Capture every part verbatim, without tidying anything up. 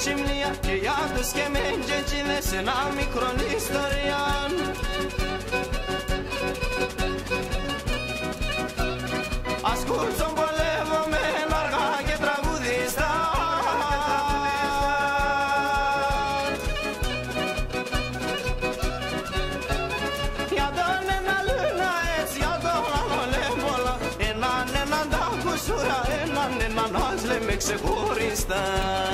μνήμα και για τους και μέντζετζίδες ένα μικρό ιστορία. Ασκούτσον πολεύομαι αργά και τραγουδιστά. Για τον ένα λούνα έτσι, για τον άλλο λέμπολα, έναν έναν τα κουσούρα, έναν έναν ας λέμε ξεχωριστά.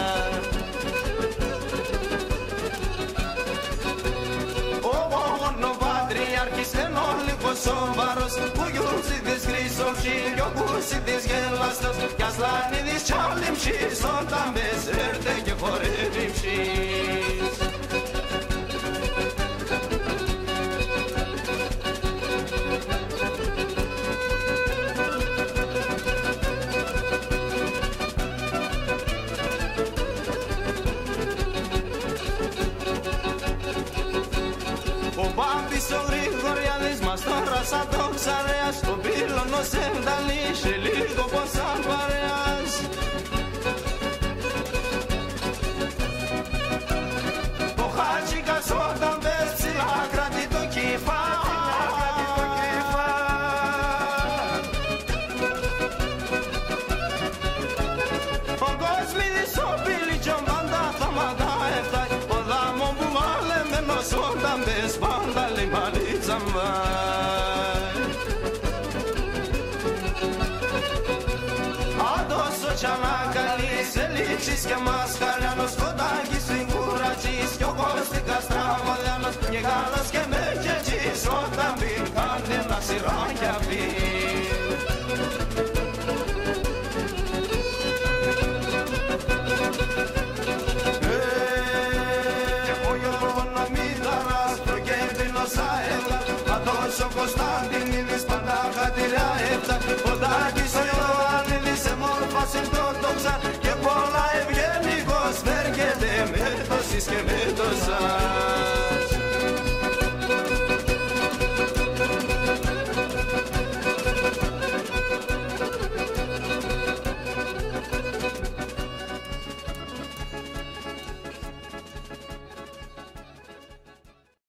Ο πατριάρχης είναι ο λίγος σοβαρός, που γιούτσι της χρυσόψη και ο κούσι της γελαστός, κι ας λάνιδης κι άλλη μψής, όταν μπες έρθε και χορεύει μψής. Ο Μπάμπης ο Γρηγοριάδης μας τώρα σαν το Ξαρέας, το πύλωνο σε ενταλήσε λίγο πως σαν παρέας. Ο Χατζικάς όταν μπες ψηλά κρατεί το κύφα. Ο Κοσμίδης ο Πιλίτσον πάντα θα μαντά ο δάμον που μαλεμένος όταν μπες πάντα λέει μαλίτσα μβάει. Άντως ο Τσανακαλής ελίξεις και μασκαλιάνος, κοντάκι στην κουρατζής κι ο Κώστικας Τραβαλιάνος, και Γάλλος και Μερκετζής όταν μπει κάνει ένα σειρά κι απεί.